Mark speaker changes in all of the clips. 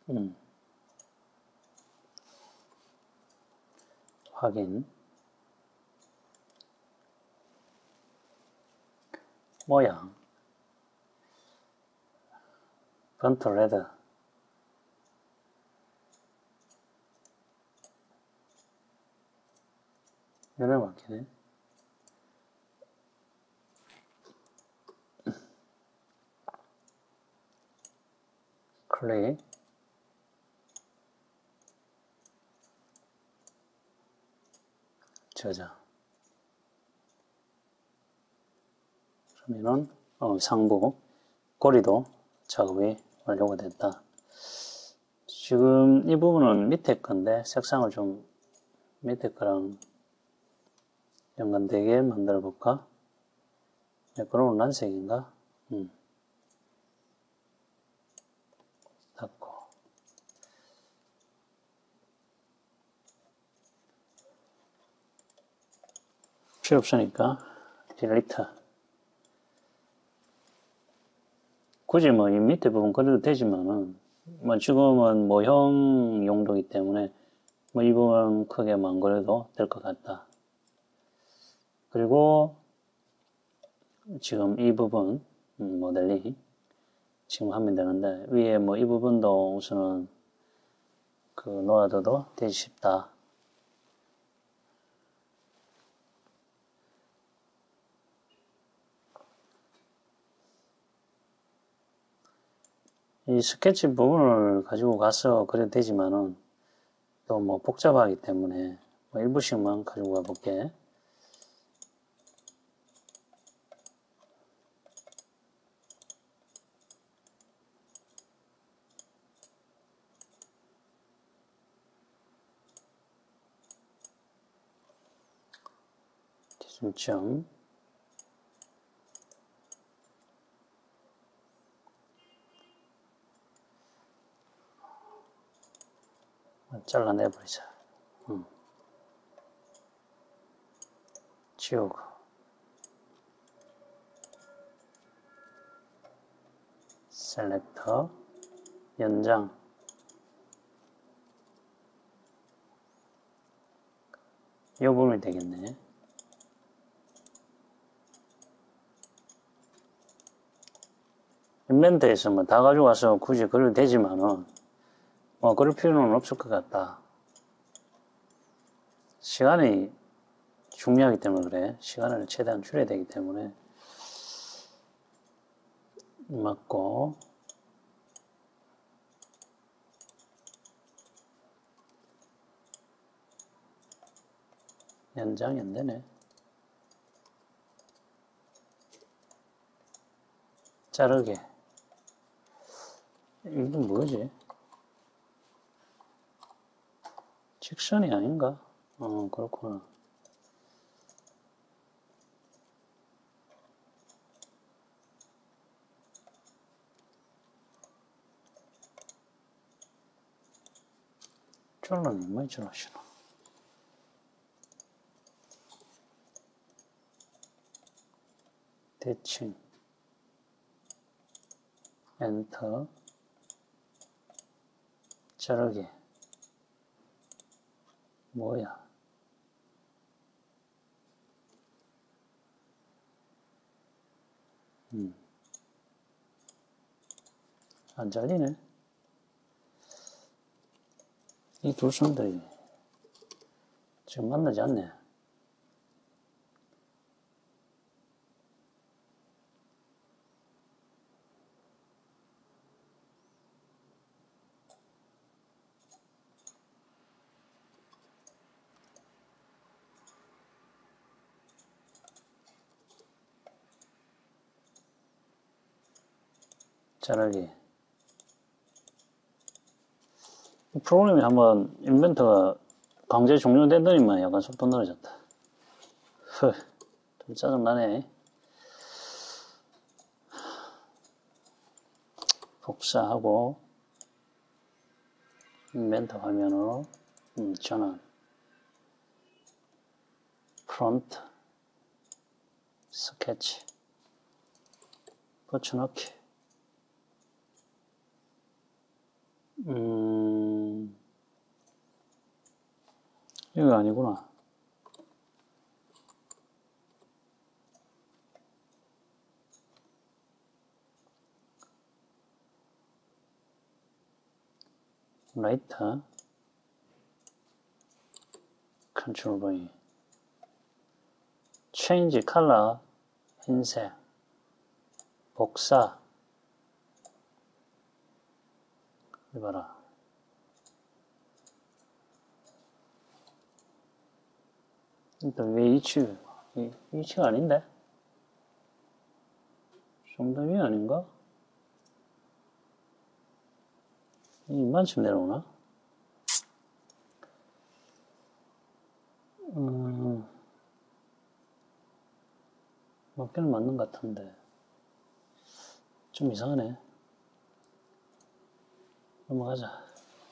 Speaker 1: 확인. 모양. 컨트롤 헤드. 연을 바뀌네. 클릭. 저장. 그러면은 상부 꼬리도 작업이 완료가 됐다. 지금 이 부분은 밑에 건데 색상을 좀 밑에 거랑 연관되게 만들어 볼까? 매끄러운蓝색인가? 닫고. 필요 없으니까 딜리트. 굳이 뭐 이 밑에 부분 그려도 되지만은 뭐 지금은 모형 용도이기 때문에 뭐 이 부분 크게 안 그려도 될 것 같다. 그리고 지금 이 부분 모델링 지금 하면 되는데 위에 뭐 이 부분도 우선은 놓아둬도 되지 싶다. 이 스케치 부분을 가지고 가서 그려도 되지만은 또 뭐 복잡하기 때문에 뭐 일부씩만 가지고 가볼게. 기준점. 잘라내버리자. 지우고. 셀렉터. 연장. 이 부분이 되겠네. 인벤트에서 뭐 다 가져가서 굳이 그려도 되지만은 뭐 그럴 필요는 없을 것 같다. 시간이 중요하기 때문에 그래. 시간을 최대한 줄여야 되기 때문에 맞고 연장이 안 되네. 자르게. 이건 뭐지? 직선이 아닌가? 그렇구나. 잘라는 얼마나 잘라시나? 대칭. 엔터. 자르기. 뭐야? 안 잘리네. 이 두 선들이 지금 만나지 않네. 자르기. 프로그램이 한번 인벤터가 강제 종료되더니만 약간 속도 떨어졌다. 좀 짜증나네. 복사하고 인벤터 화면으로 전환. 프론트. 스케치. 붙여넣기. 이거 아니구나. 라이터, 컨트롤 V, change color, 흰색, 복사, 이봐라. 일단 왜 위치가 아닌데? 좀 더 위 아닌가? 이만큼 내려오나? 맞기는 맞는 것 같은데 좀 이상하네. 넘어가자.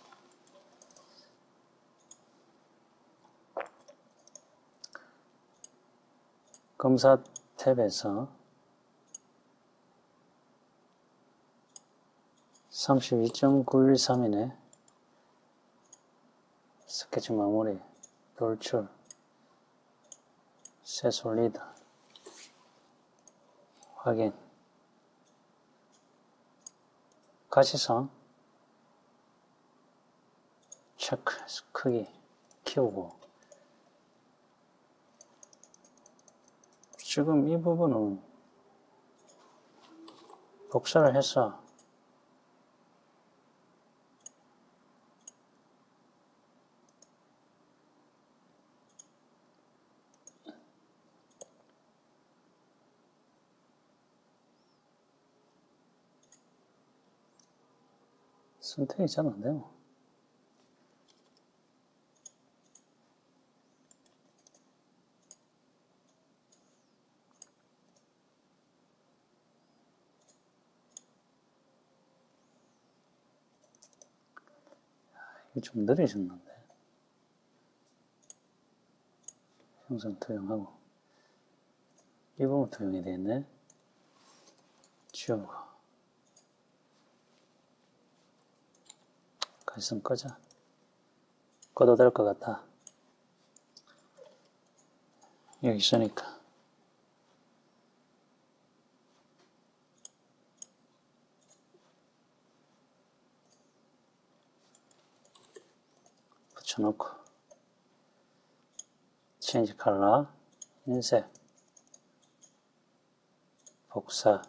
Speaker 1: 검사 탭에서 32.913이네. 스케치 마무리, 돌출, 새 솔리드, 확인, 가시성, 체크, 크기, 키우고. 지금 이 부분은 복사를 해서 선택이 잘 안 돼요. 이게 좀 느리셨는데. 형상 투영하고. 이 부분 투영이 되겠네. 지우고. 가시성 꺼져. 꺼도 될 것 같다. 여기 있으니까. 붙여놓고. 체인지 컬러, 흰색, 복사.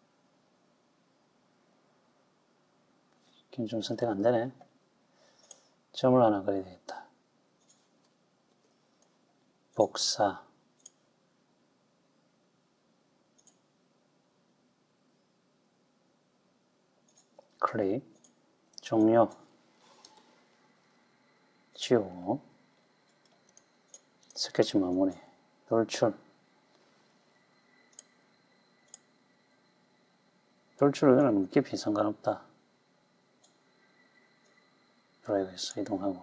Speaker 1: 좀 선택 안 되네. 점을 하나 그려야 되겠다. 복사. 클릭. 종료. 지우고. 스케치 마무리. 돌출. 돌출은 깊이 상관없다. 드라이브에서 이동하고.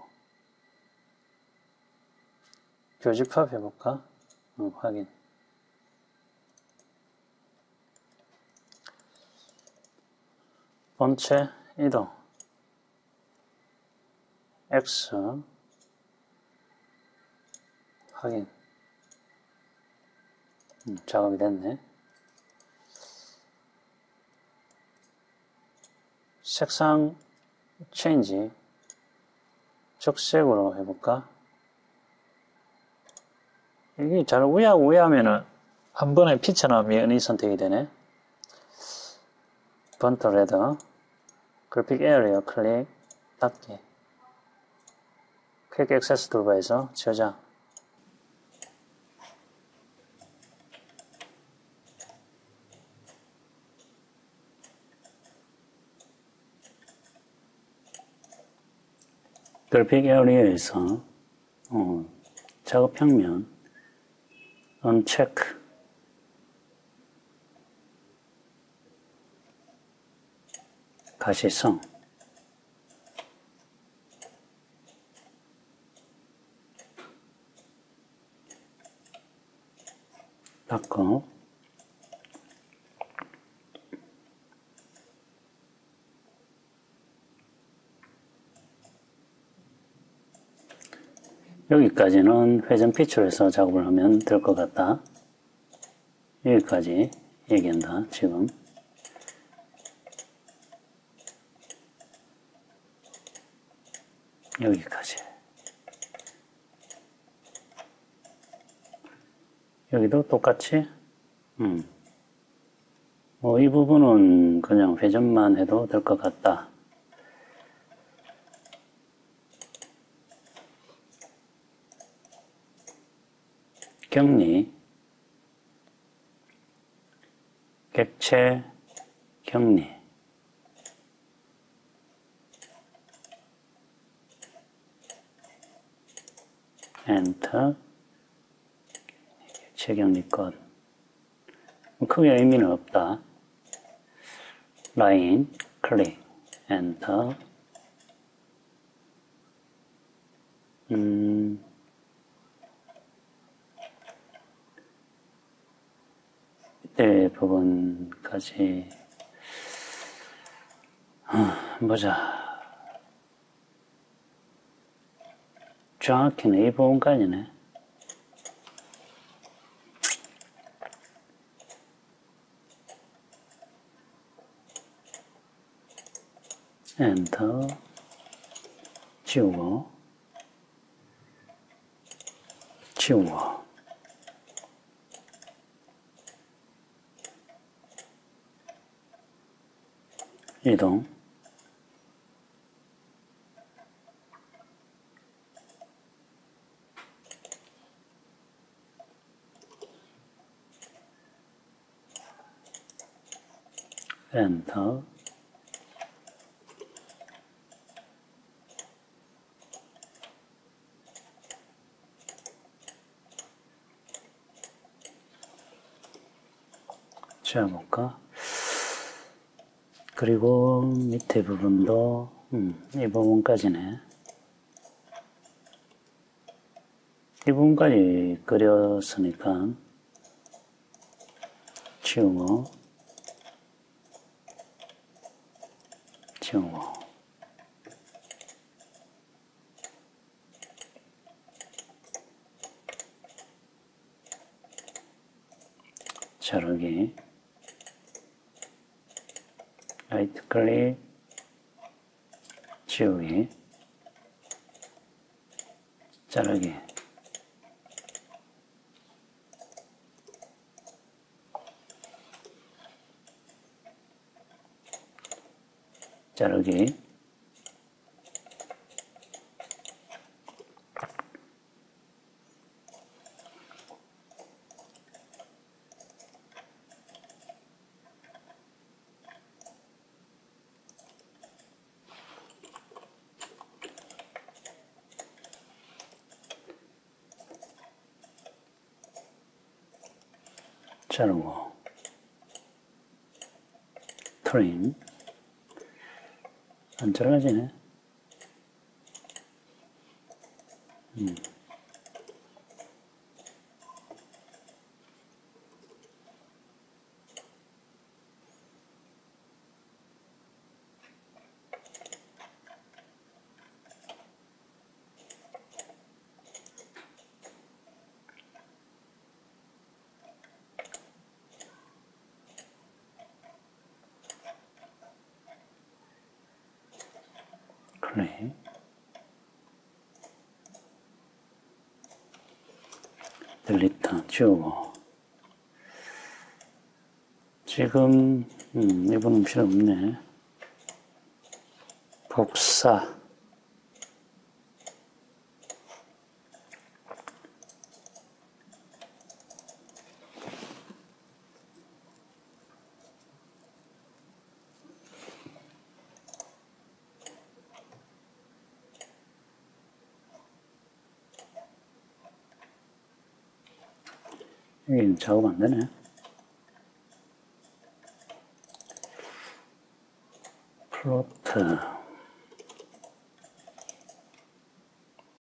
Speaker 1: 교집합 해볼까? 확인. 본체 이동. X. 확인. 작업이 됐네. 색상 체인지. 적색으로 해볼까? 이게 잘 우야우야하면은 한 번에 피처나 면이 선택이 되네. 번트 레드, 그래픽 에어리어 클릭, 닫기. 퀵 액세스 툴바에서 저장. 그래픽 에어리어에서 작업 평면 언체크. 가시성. 닫고. 여기까지는 회전 피치로 해서 작업을 하면 될 것 같다. 여기까지 얘기한다, 지금. 여기까지. 여기도 똑같이, 이 부분은 그냥 회전만 해도 될 것 같다. 격리, 객체, 격리. 엔터, 객체 격리권. 크게 의미는 없다. 라인, 클릭, 엔터. 이때 부분까지 보자. 정확히는 이 부분까지네. 엔터, 지우고, 지우고, 이동, 엔터, 지워볼까? 그리고 밑에 부분도 이 부분까지네. 이 부분까지 그렸으니까 지우고, 지우고, 자르기, 라이트 클릭, 지우기, 자르기, 자르기, 자르고, 트림, 안 잘라지네. 클릭, 딜리트, 지우고. 지금 이분은 필요 없네. 복사, 여기 작업 안 되네. 플로트,